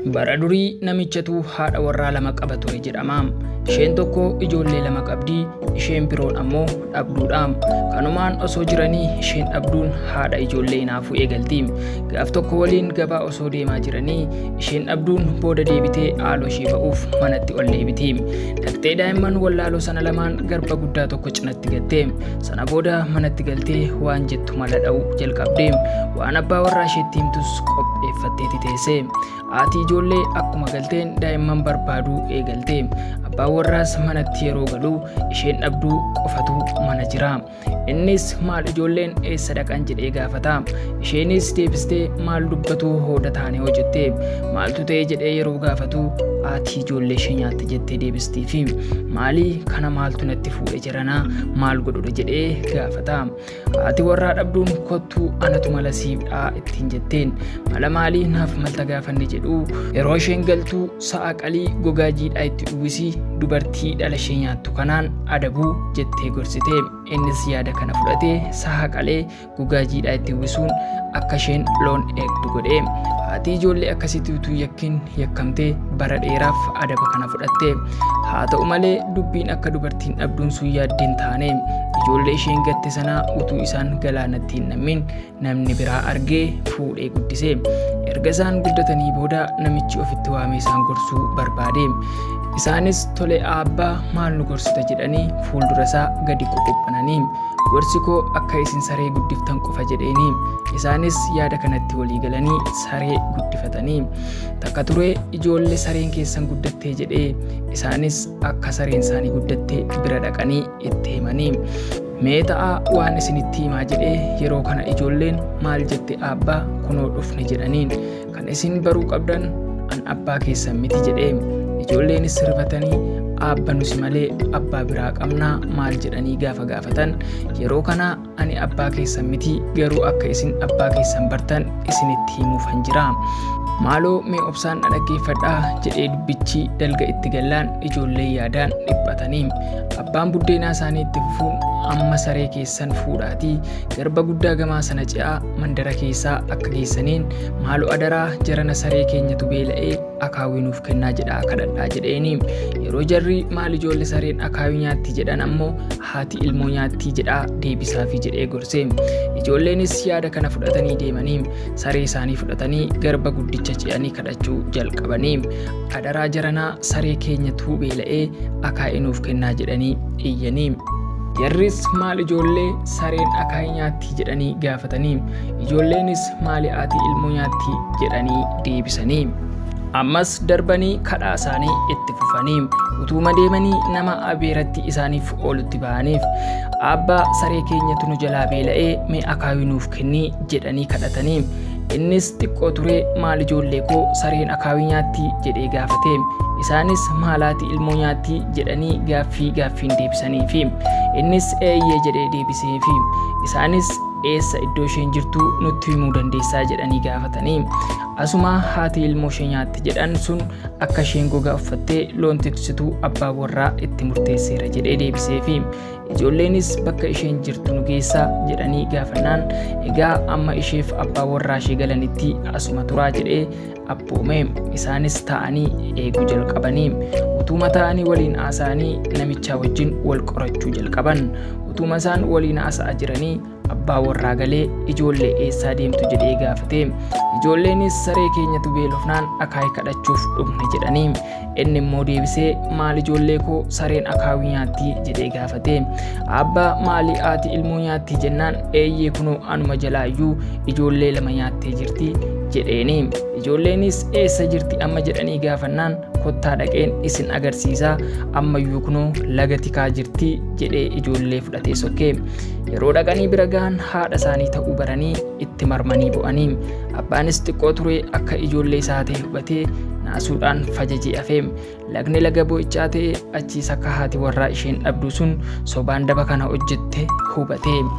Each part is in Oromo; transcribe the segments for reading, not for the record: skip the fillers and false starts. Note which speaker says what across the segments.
Speaker 1: Bara durii namichatu haadha warraa lama qaba ture jedhama. Isheen tokko ijoollee lama qabdi, isheen biroon ammoo dhabduudha. Kanumaan osoo jiranii isheen dhabduun haadha ijoollee inaafuu eegalti. Gaaf tokko waliin gabaa osoo deemaa jiranii isheen dhabduun booda deebitee haaloo ishee ba'uuf manatti ol deebiti. Dhaqxee daa'imman wallaaloo sana lamaan garba guddaa tokko cinatti gatte. Sana booda manatti galtee waan jettu mala dha'uu jalqabde. Waan abbaa warraa isheetti himtus qopheeffatteeti teesse. Haati ijoollee akkuma galteen daa'imman barbaaduu eegalte. Abbaan warraas manatti yeroo galu isheen dhabduu qofatu mana jira. Innis maal ijoolleen eessa dhaqan jedhee gaafata. Isheenis deebistee maal dubbatu hooda taane hoo jette. Maaltu ta'e jedhee yeroo gaafatu haati ijoollee ishee nyaatte jettee deebistiifi maalii kana maaltu natti fuudhe jirana maal godhudha jedhee gaafata. Haati warraa dhabduun kottuu anatu mala siifdhaa ittiin jetteen. Mala maalii naaf malta gaafanne jedhu yeroo isheen galtu sa'a qalii gogaa jiidhaa itti uwwisi dubartii dhala ishee nyaattu kanaan adabuu jettee gorsite. Innis yaada kana fudhatee sa'a qalee gogaa jiidhaa itti uwwisuun akka isheen loon eegdu godhe. Haati ijoollee akkasitti utuu yakkin yakkamtee bara dheeraaf adaba kana fudhatte. Haa ta'u malee dubbiin akka dubartiin dhabduun sun yaaddeen taane. Ijoollee isheen gatte sanaa utuu isaan galaanatti hin nammin namni biraa argee fuudhee guddise. Erga isaan guddatanii booda namichi ofitti waamee isaan gorsuu barbaade. Isaanis tole abbaa maal nu gorsita jedhanii fuuldura isaa gadi qoqophananii gorsi koo akka isin saree guddiftan qofa jedheeni. Isaanis yaada kanatti walii galanii saree guddifatanii. Takka ture ijoollee sareen keessan guddattee jedhee isaanis akka sareen isaanii guddattee bira dhaqanii itti himanii. Mee ta'a waan isinitti himaa jedhee yeroo kana ijoolleen maal jette abbaa kunoo dhufne jedhaniin. Kan isin baruu qabdan an abbaa keessan miti jedhee. Ijoolleenis sirbatanii abba nusi malee abbaa biraa qabnaa maal jedhanii gaafa gaafatan yeroo kana ani abbaa keessan miti garuu akka isin abbaa keessan bartan isinitti himuufan jira. Maaloo mee obsaan dhaggeeffadhaa jedhee dubbichi dalga itti gallaan ijoollee yaadaan dhiphatanii. Abbaan buddeenaa isaanii itti fufuun amma saree keessan fuudhaatii garba guddaa gamaa sana ce'aa mandara keessaa akka geessaniin maaloo adaraa jarana saree keenyatu beela'ee akaawii nuuf kennaa jedhaa kadhadhaa jedheeni. Yeroo jarri maal ijoollee sareen akaawii nyaatti jedhan ammoo haati ilmoo nyaatti jedhaa deebisaafi jedhee gorse. Ijoolleenis yaada kana fudhatanii deemanii saree isaanii fudhatanii garba guddicha ce'anii kadhachuu jalqabanii. Adaraa jaranaa saree keenyatu beela'ee akaawii nuuf kennaa jedhanii iyyanii. Jarris maal ijoollee sareen akaawii nyaatti jedhanii gaafatanii. Ijoolleenis maali haati ilmoo nyaatti jedhanii deebisanii. Ammas darbanii kadhaa isaanii itti fufanii utuma deemanii nama abeeratti isaaniif oolutti ba'aniif abbaa saree keenyatu nu jalaa beela'ee mee akaawii nuuf kennii jedhanii kadhatanii. Innis xiqqoo ture maal ijoollee koo sareen akaawii nyaatti jedhee gaafate. Isaanis maalaati ilmoo nyaatti jedhanii gaaffiin deebisaniifi innis eeyyee jedhee deebiseefi isaanis eessa iddoo isheen jirtu nutti himuu dandeessaa jedhanii gaafatanii. Asuma haati ilmoo ishee nyaatti jedhan sun akka isheen gogaa uffattee loon tiksitu abbaa warraa itti murteesseera jedhee deebiseefi ijoolleenis bakka isheen jirtu nu geessaa jedhanii gaafannaan egaa amma isheef abbaa warraa ishee galanitti asuma turaa jedhee abboome. Isaanis ta'anii eeguu jalqabanii. Utuma ta'anii waliin haasa'anii namichaa wajjin wal qorachuu jalqaban. Utuma isaan waliin haasa'aa jiranii abbaa warraa galee ijoollee eessaa deemtu jedhee gaafate. Ijoolleenis saree keenyatu beelofnaan akaawii kadhachuuf dhufne jedhanii. Inni immoo deebisee maal ijoollee koo sareen akaawii nyaatti jedhee gaafate. Abbaa maali haati ilmoo nyaatti jennaan eeyyee kunoo anuma jalaayyuu ijoollee lama nyaattee jirti jedheeni. Ijoolleenis eessa jirti amma jedhanii gaafannaan kottaa dhaqeen isin agarsiisaa ammayyuu kunoo laga tikaa jirti jedhee ijoollee fudhatee sokkee. Yeroo dhaqanii bira gahan haadha isaanii ta'uu baranii itti marmanii bu'anii. Abbaanis xiqqoo ture akka ijoollee isaa ta'e hubatee naasuudhaan fajajee hafee. Lagni laga boo'ichaa ta'e achiis akka haati warraa isheen dhabdu sun sobaan daba kana hojjette hubatee.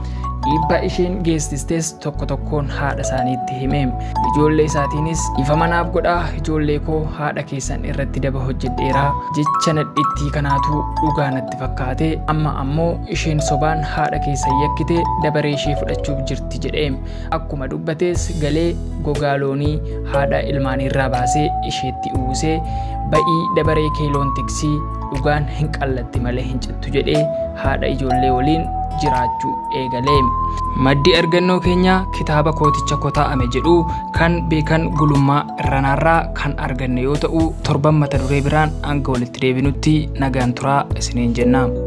Speaker 1: dhiibbaa isheen geessistes tokko tokkoon haadha isaaniitti hime. Ijoollee isaatiinis ifa manaaf godhaa, ijoollee koo haadha keessan irratti daba hojjedheera, jecha nadhittii kanaatu dhugaa natti fakkaate, amma ammoo isheen sobaan haadha keessan yakkite dabaree ishee fudhachuuf jirti jedhe. Akkuma dubbates galee gogaa loonii haadha ilmaaniirraa baasee isheetti uwwisee ba'ii dabaree kee loon tiksii, dhugaan hin qallatti malee hin cittu jedhee haadha ijoollee waliin jiraachuu eegalee. Maddi argannoo keenya kitaaba kooticha kotaa'ame jedhu kan beekan Gulummaa Irranaarraa kan arganne yoo ta'u, torban mata duree biraan hanga walitti deebinutti nagaan turaa isiniin jenna.